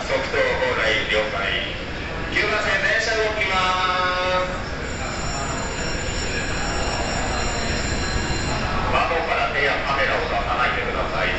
速答往来了解。9番線電車動きます。窓から手やカメラを出さないでください。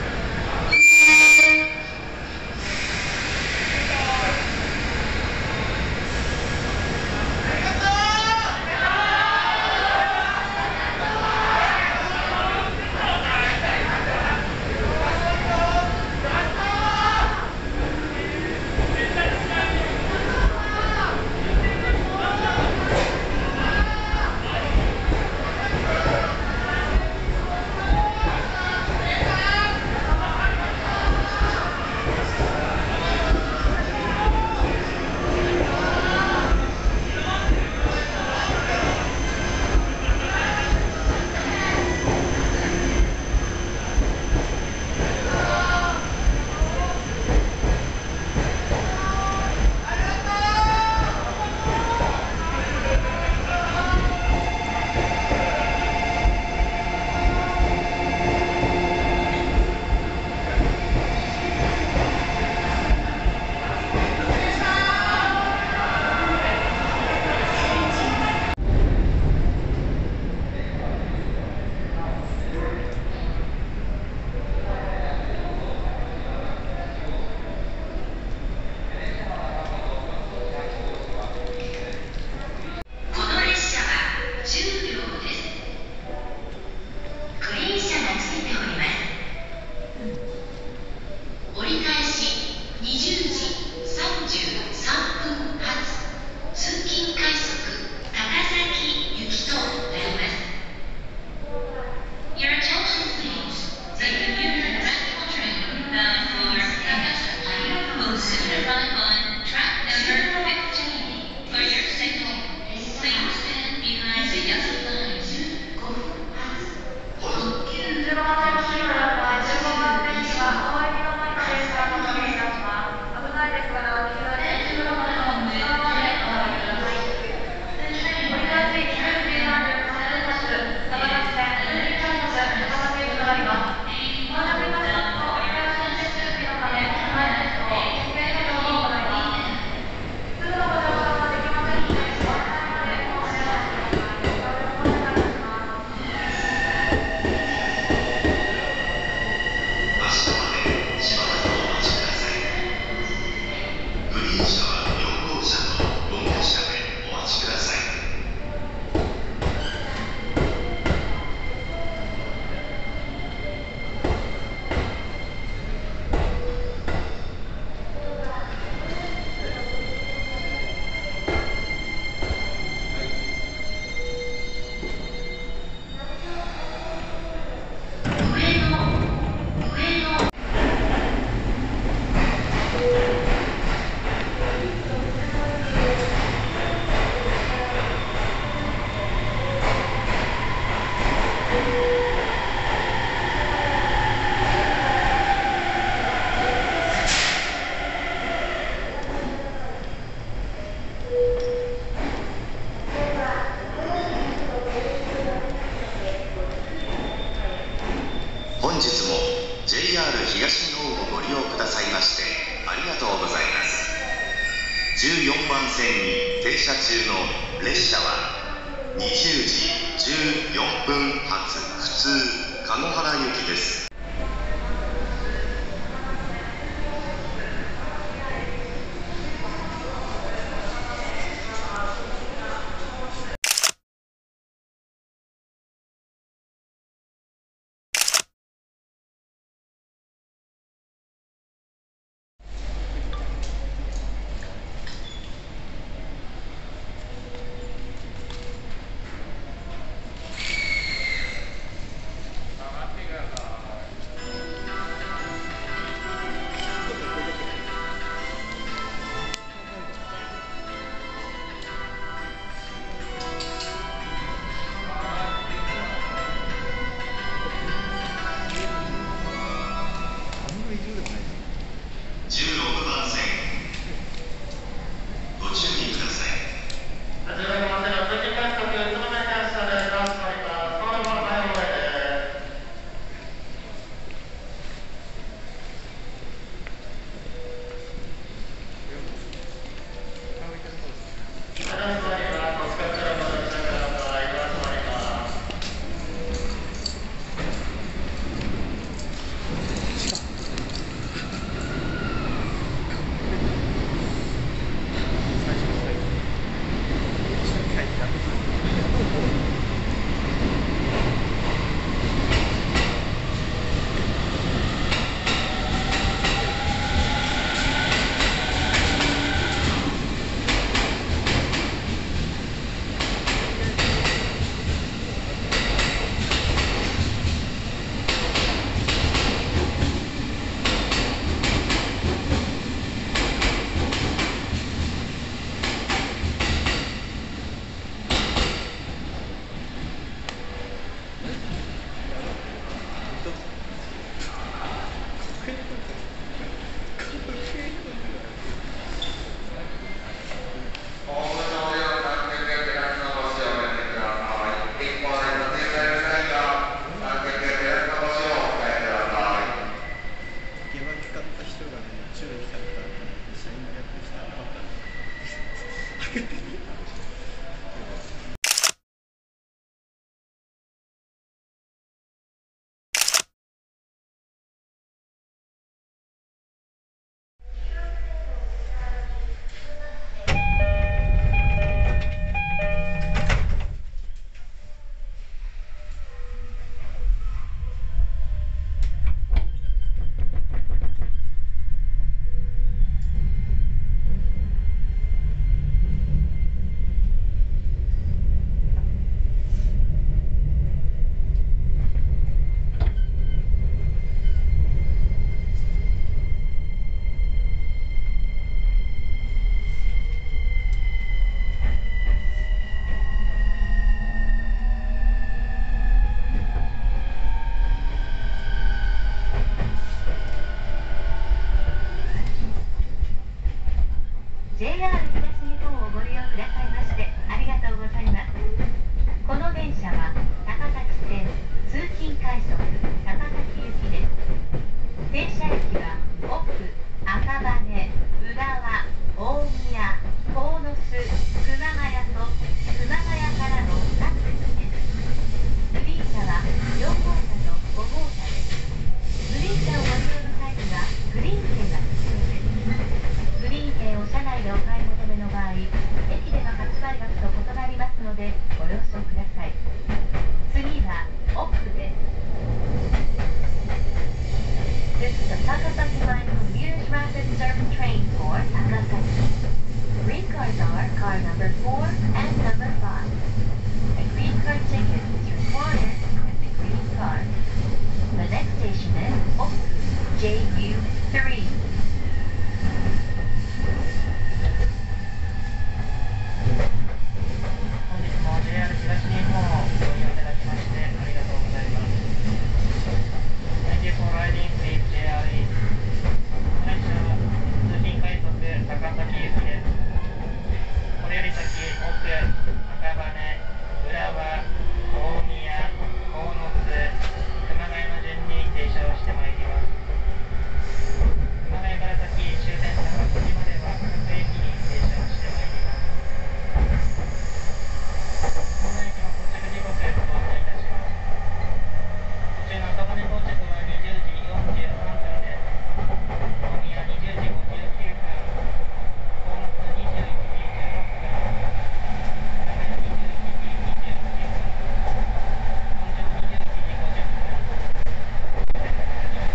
本日も JR 東日本をご利用くださいましてありがとうございます。14番線に停車中の列車は20時14分発普通籠原行きです。 JR 東日本をご利用くださいましてありがとうございます。この電車は高崎線通勤快速高崎行きです。停車駅は奥、赤羽、浦和、大宮、鴻巣、熊谷と熊谷からのアクセスです。グリーン車は4号車と5号車です。グリーン車をご利用の際にはグリーン券が必要です。グリーン券を車内でお買い求めの場合、駅での発売額と異なりますのでご了承ください。次は奥です。This is the Takasaki Line Commuter's Rapid Service Train for Takasaki. Green cars are car number 4 and number 5. A green card ticket is required with the green card. The next station is Oku, JU3. 本日も JR 東日本をご利用いただきましてありがとうございます。Thank you for riding with JR. この列車は通勤快速高崎行きです。これより先、奥、赤羽、浦和、大宮、鴻巣、熊谷の順に停車をしてまいります。熊谷から先、終点高崎までは各駅に停車をしてまいります。この駅の到着時刻ご案内いたします。途中の赤羽到着は20時43分です。大宮20時59分、鴻巣21時16分、熊谷21時29分、本庄21時50分、終点高崎は22時10分の到着です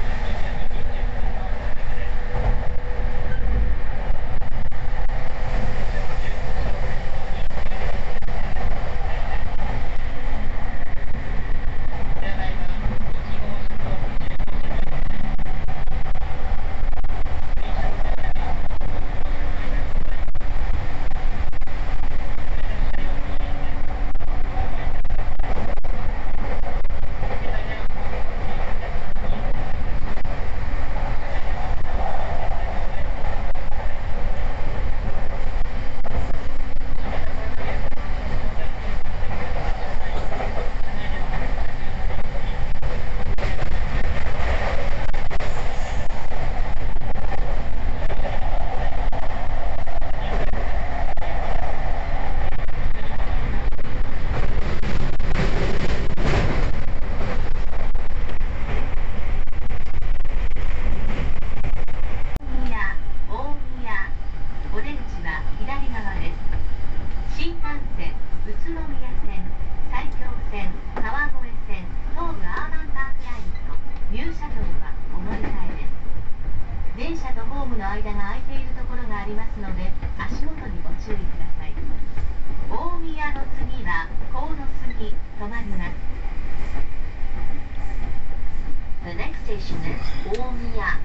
。The next station is Omiya,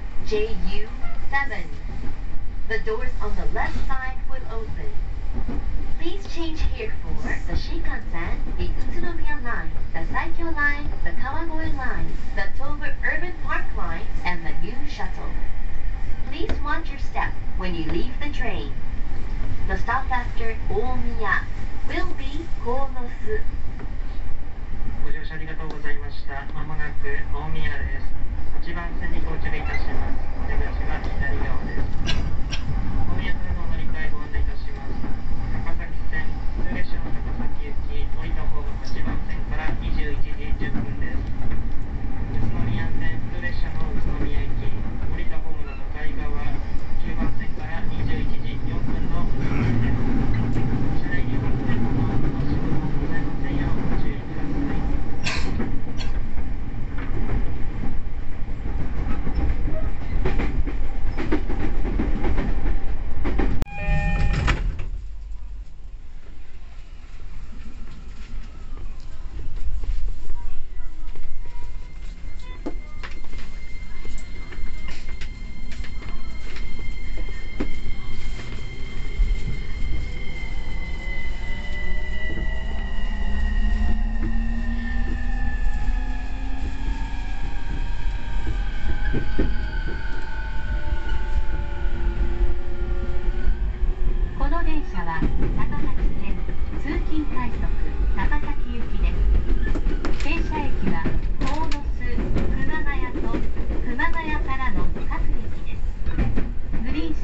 JU7. The doors on the left side will open. Please change here for the Shinkansen, the Utsunomiya Line, the Saikyo Line, the Kawagoe Line, the Tobu Urban Park Line, and the new shuttle. Please watch your step when you leave the train. The stop after Omiya will be Konosu. ご乗車ありがとうございました。まもなく大宮です。8番線に到着いたします。出口は左側です。大宮からのお乗り換えご案内いたします。高崎線、普通列車の高崎行き、降りたホーム8番線から21時10分です。宇都宮線、普通列車の宇都宮行き、降りたホームの向かい側、9番線から21時4分の運転です。車内には電波の押し込みもございませんようご注意ください。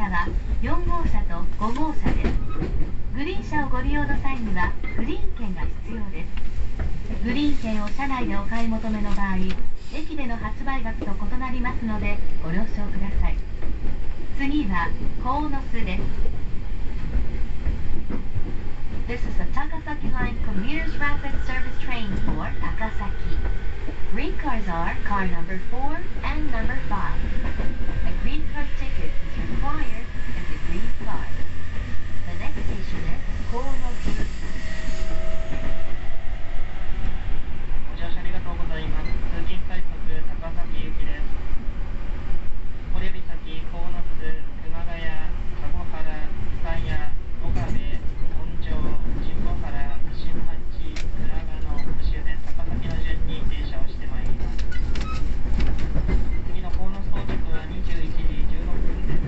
は4号車と5号車です。グリーン車をご利用の際にはグリーン券が必要です。グリーン券を車内でお買い求めの場合、駅での発売額と異なりますのでご了承ください。次は鴻巣です。This is a Takasaki Line Commuter's Rapid Service train for Takasaki. Green cars are car number 4 and number 5. A green card ticket is required in the green car. The next station is Konosu. ご乗車ありがとうございます。通勤快速高崎行きです。これより先、鴻巣、熊谷、籠原、山谷、岡部、本庄、神保原、新町、浦賀の終電高崎の順に停車をしてまいります。次の鴻巣到着は21時16分です。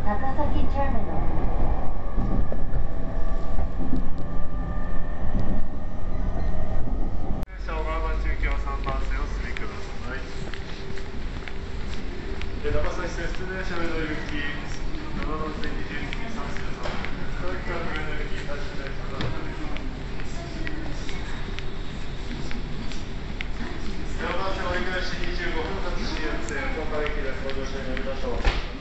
Takasaki Terminal. 小川町行きは3番線をお進みください。長崎線出電車上野行き7番線21時33分、長崎から上野行き発車電車が始まります。4番線折り返し25分発 CM 線、福岡駅でご乗車になりましょう。